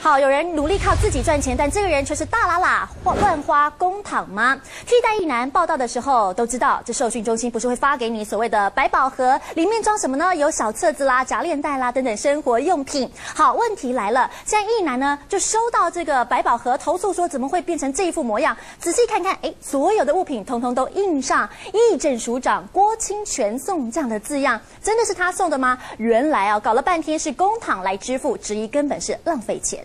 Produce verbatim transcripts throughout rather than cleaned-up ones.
好，有人努力靠自己赚钱，但这个人却是大喇喇花乱花公帑吗？替代役男报道的时候都知道，这受训中心不是会发给你所谓的百宝盒，里面装什么呢？有小册子啦、夹链袋啦等等生活用品。好，问题来了，现在役男呢就收到这个百宝盒，投诉说怎么会变成这一副模样？仔细看看，哎，所有的物品通通都印上役政署长郭清泉送这样的字样，真的是他送的吗？原来啊，搞了半天是公帑来支付，质疑根本是浪费钱。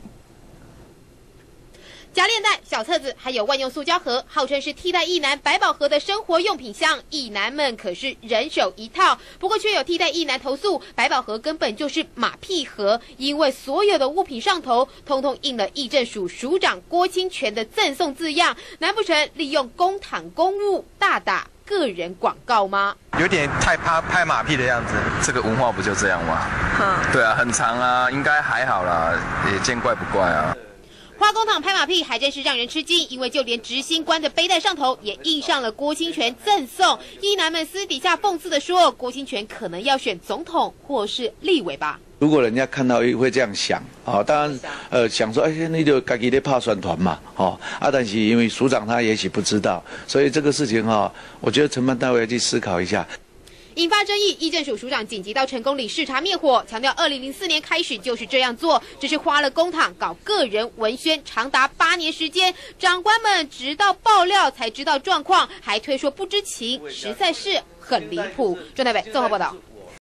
夹链袋、小册子，还有万用塑胶盒，号称是替代役男百宝盒的生活用品箱。役男们可是人手一套，不过却有替代役男投诉，百宝盒根本就是马屁盒，因为所有的物品上头通通印了役政署署长郭清泉的赠送字样，难不成利用公帑公务大打个人广告吗？ 有点太拍拍马屁的样子。这个文化不就这样吗？嗯，对啊，很长啊，应该还好啦，也见怪不怪啊。 花公帑拍马屁还真是让人吃惊，因为就连执行官的背带上头也印上了郭清泉赠送。役男们私底下讽刺的说，郭清泉可能要选总统或是立委吧。 如果人家看到会这样想啊、哦，当然呃想说，哎，那就自己在拍宣传嘛，哦啊，但是因为署长他也许不知道，所以这个事情哈、哦，我觉得承办单位要去思考一下。 引发争议，役政署署长紧急到成功里视察灭火，强调二零零四年开始就是这样做，只是花了公帑搞个人文宣，长达八年时间，长官们直到爆料才知道状况，还推说不知情，实在是很离谱。中台北综合报道。